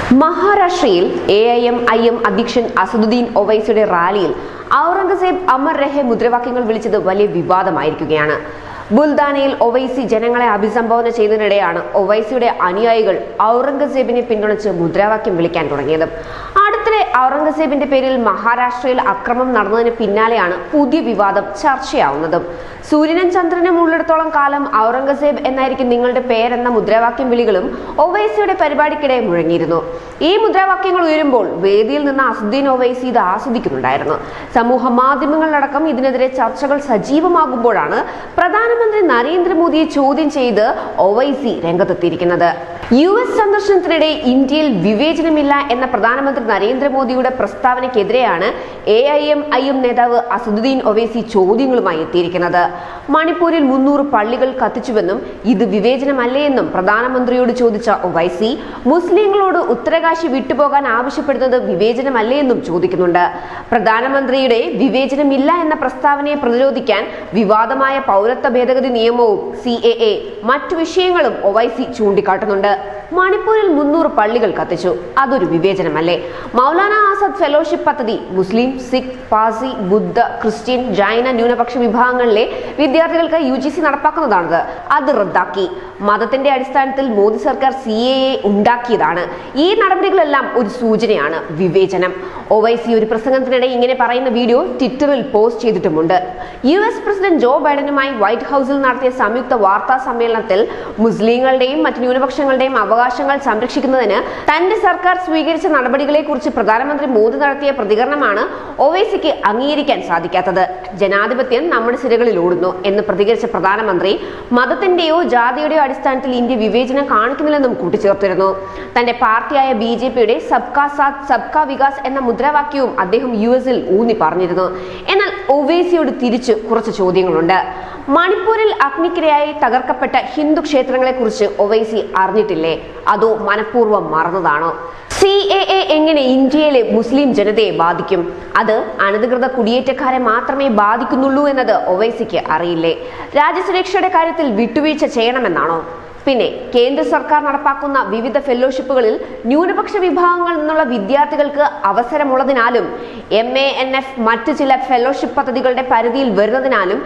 മഹാരാഷ്ട്രയിൽ AIM അധ്യക്ഷൻ അസദുദ്ദീൻ ഒവൈസിയുടെ റാലിയിൽ ഔറംഗസേബ് അമർ രഹെ മുദ്രാവാക്യങ്ങൾ വിളിച്ചത് വലിയ വിവാദമായിരിക്കുകയാണ്. ബുൽദാനയിൽ ഒവൈസി ജനങ്ങളെ അഭിസംബോധന ചെയ്തതിനിടെയാണ് ഒവൈസിയുടെ അനുയായികൾ ഔറംഗസേബിനെ പിന്തുണച്ച് മുദ്രാവാക്യം വിളിക്കാൻ തുടങ്ങിയത്. അടുത്തിടെ ഔറംഗസേബിന്റെ പേരിൽ മഹാരാഷ്ട്രയിൽ അക്രമം നടന്നതിന് പിന്നാലെയാണ് പുതിയ വിവാദം ചർച്ചയാവുന്നത്. സൂര്യനും ചന്ദ്രനും ഉള്ളിടത്തോളം കാലം ഔറംഗസേബ് എന്നായിരിക്കും നിങ്ങളുടെ പേരെന്ന മുദ്രാവാക്യം വിളികളും ഒവൈസിയുടെ പരിപാടിക്കിടെ മുഴങ്ങിയിരുന്നു. ഈ മുദ്രാവാക്യങ്ങൾ ഉയരുമ്പോൾ വേദിയിൽ നിന്ന് അസദുദ്ദീൻ ഒവൈസി ഇത് ആസ്വദിക്കുന്നുണ്ടായിരുന്നു. സമൂഹ മാധ്യമങ്ങളിലടക്കം ഇതിനെതിരെ ചർച്ചകൾ സജീവമാകുമ്പോഴാണ് പ്രധാനമന്ത്രി നരേന്ദ്രമോദിയെ ചോദ്യം ചെയ്ത് ഒവൈസി രംഗത്തെത്തിയിരിക്കുന്നത്. US സന്ദർശനത്തിനിടെ ഇന്ത്യയിൽ വിവേചനമില്ല എന്ന പ്രധാനമന്ത്രി നരേന്ദ്രമോദിയുടെ പ്രസ്താവനയ്ക്കെതിരെയാണ് AIM നേതാവ് അസദുദ്ദീൻ ഒവൈസി ചോദ്യങ്ങളുമായി എത്തിയിരിക്കുന്നത്. മണിപ്പൂരിൽ 300 പള്ളികൾ കത്തിച്ചുവെന്നും ഇത് വിവേചനമല്ലേ എന്നും പ്രധാനമന്ത്രിയോട് ചോദിച്ച ഒവൈസി മുസ്ലിങ്ങളോട് ഉത്തരകാശി വിട്ടുപോകാൻ ആവശ്യപ്പെടുന്നത് വിവേചനമല്ലേ എന്നും ചോദിക്കുന്നുണ്ട്. പ്രധാനമന്ത്രിയുടെ വിവേചനമില്ല എന്ന പ്രസ്താവനയെ പ്രതിരോധിക്കാൻ വിവാദമായ പൗരത്വ ഭേദഗതി നിയമവും CAA മറ്റു വിഷയങ്ങളും ഒവൈസി ചൂണ്ടിക്കാട്ടുന്നുണ്ട്. മണിപ്പൂരിൽ 300 പള്ളികൾ കത്തിച്ചു, അതൊരു വിവേചനമല്ലേ? മൗലാന ആസാദ് ഫെലോഷിപ്പ് പദ്ധതി മുസ്ലിം, സിഖ്, പാസി, ബുദ്ധ, ക്രിസ്ത്യൻ, ജൈന ന്യൂനപക്ഷ വിഭാഗങ്ങളിലെ വിദ്യാർത്ഥികൾക്ക് UGC നടപ്പാക്കുന്നതാണത്. അത് റദ്ദാക്കി. മതത്തിന്റെ അടിസ്ഥാനത്തിൽ മോദി സർക്കാർ CAA ഉണ്ടാക്കിയതാണ്. ഈ നടപടികളെല്ലാം ഒരു സൂചനയാണ് വിവേചനം. ഒവൈസി ഒരു പ്രസംഗത്തിനിടെ ഇങ്ങനെ പറയുന്ന വീഡിയോ ട്വിറ്ററിൽ പോസ്റ്റ് ചെയ്തിട്ടുമുണ്ട്. US പ്രസിഡന്റ് ജോ ബൈഡനുമായി വൈറ്റ് ഹൌസിൽ നടത്തിയ സംയുക്ത വാർത്താ സമ്മേളനത്തിൽ മുസ്ലിങ്ങളുടെയും മറ്റ് ന്യൂനപക്ഷങ്ങളുടെയും അവകാശങ്ങൾ സംരക്ഷിക്കുന്നതിന് തന്റെ സർക്കാർ സ്വീകരിച്ച നടപടികളെ കുറിച്ച് പ്രധാനമന്ത്രി മോദി നടത്തിയ പ്രതികരണമാണ് ഒവൈസിക്ക് അംഗീകരിക്കാൻ സാധിക്കാത്തത്. ജനാധിപത്യം നമ്മുടെ സിരകളിൽ ഓടുന്നു എന്ന് പ്രതികരിച്ച പ്രധാനമന്ത്രി മതത്തിന്റെയോ ജാതിയുടെയോ അടിസ്ഥാനത്തിൽ ഇന്ത്യ വിവേചനം കാണിക്കുന്നില്ലെന്നും കൂട്ടിച്ചേർത്തിരുന്നു. തന്റെ പാർട്ടിയായ BJPയുടെ സബ്കാ സാത്ത് സബ്കാ വികാസ് എന്ന മുദ്രാവാക്യവും അദ്ദേഹം US-ൽ ഊന്നി പറഞ്ഞിരുന്നു. എന്നാൽ ഒവൈസിയോട് തിരിച്ചു കുറച്ച് ചോദ്യങ്ങളുണ്ട്. മണിപ്പൂരിൽ അഗ്നിക്കിരയായി തകർക്കപ്പെട്ട ഹിന്ദു ക്ഷേത്രങ്ങളെ കുറിച്ച് ഒവൈസി അറിഞ്ഞിട്ടില്ലേ? അതോ മനഃപൂർവ്വം മറന്നതാണോ? CAA എങ്ങനെ ഇന്ത്യയിലെ മുസ്ലിം ജനതയെ ബാധിക്കും? അത് അനധികൃത കുടിയേറ്റക്കാരെ മാത്രമേ ബാധിക്കുന്നുള്ളൂ എന്നത് ഒവൈസിക്ക് അറിയില്ലേ? രാജ്യസുരക്ഷയുടെ കാര്യത്തിൽ വിട്ടുവീഴ്ച ചെയ്യണമെന്നാണോ? പിന്നെ കേന്ദ്ര സർക്കാർ നടപ്പാക്കുന്ന വിവിധ ഫെലോഷിപ്പുകളിൽ ന്യൂനപക്ഷ വിഭാഗങ്ങളിൽ നിന്നുള്ള വിദ്യാർത്ഥികൾക്ക് അവസരമുള്ളതിനാലും MANF മറ്റ് ചില ഫെലോഷിപ്പ് പദ്ധതികളുടെ പരിധിയിൽ വരുന്നതിനാലും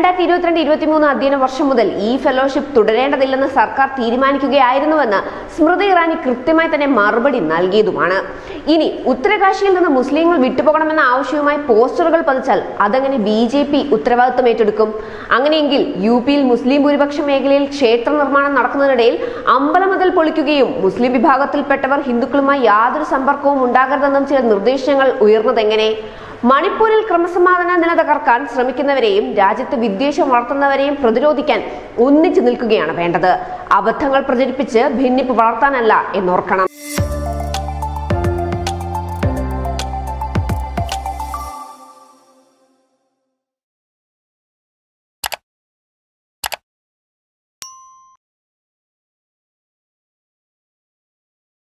2022-23 അധ്യയന വർഷം മുതൽ ഈ ഫെലോഷിപ്പ് തുടരേണ്ടതില്ലെന്ന് സർക്കാർ തീരുമാനിക്കുകയായിരുന്നുവെന്ന് സ്മൃതി ഇറാനി കൃത്യമായി തന്നെ മറുപടി നൽകിയതുമാണ്. ഇനി ഉത്തരകാശിയിൽ നിന്ന് മുസ്ലിങ്ങൾ വിട്ടുപോകണമെന്ന ആവശ്യവുമായി പോസ്റ്ററുകൾ പതിച്ചാൽ അതെങ്ങനെ BJP ഉത്തരവാദിത്വം ഏറ്റെടുക്കും? അങ്ങനെയെങ്കിൽ UP-യിൽ മുസ്ലിം ഭൂരിപക്ഷ മേഖലയിൽ ക്ഷേത്ര നിർമ്മാണം നടക്കുന്നതിനിടയിൽ അമ്പലമതിൽ പൊളിക്കുകയും മുസ്ലിം വിഭാഗത്തിൽപ്പെട്ടവർ ഹിന്ദുക്കളുമായി യാതൊരു സമ്പർക്കവും ഉണ്ടാകരുതെന്നും ചില നിർദ്ദേശങ്ങൾ ഉയർന്നതെങ്ങനെ? മണിപ്പൂരിൽ ക്രമസമാധാന നില തകർക്കാൻ ശ്രമിക്കുന്നവരെയും രാജ്യത്ത് വിദ്വേഷം വളർത്തുന്നവരെയും പ്രതിരോധിക്കാൻ ഒന്നിച്ചു നിൽക്കുകയാണ് വേണ്ടത്. അബദ്ധങ്ങൾ പ്രചരിപ്പിച്ച് ഭിന്നിപ്പ് വളർത്താനല്ല എന്നോർക്കണം.